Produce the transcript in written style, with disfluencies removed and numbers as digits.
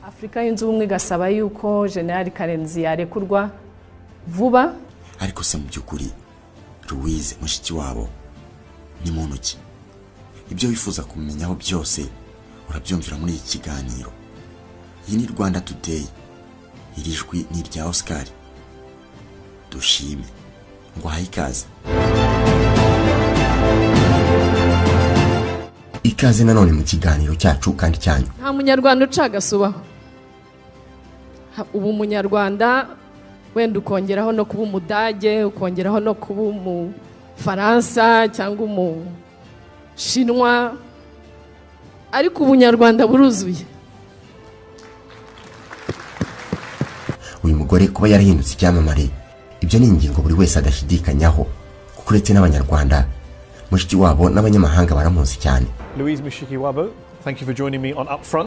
Afrika yunze ubumwe gasaba yuko General Karenzi yarekurwa vuba. Ariko se mu byukuri Louise Mushikiwabo ni muntu ki? Ibyo wifuza kumenyaho byose urabyumvira muri iki kiganiro. Iyi ni Rwanda Today, iri jwi ni rya Oscar. Dushime ngo haye ikaze. Ikaze nanone mu kiganiro cyacu kandi cyanyu. Nta munyarwanda ucagasubaho. Ubu munyarwanda wenda ukongeraho no kuba umudage, ukongeraho no kuba umufaransa cyangwa umushinwa, ariko ubunyarwanda buruzuye. Uyu mugore kuba yarahindutse icyamamare, ibyo ni ingingo buri wese adashidikanyaho, kuko uretse n'abanyarwanda Mushikiwabo n'abanyamahanga baramuzi cyane. Louise Mushikiwabo, thank you for joining me on Upfront.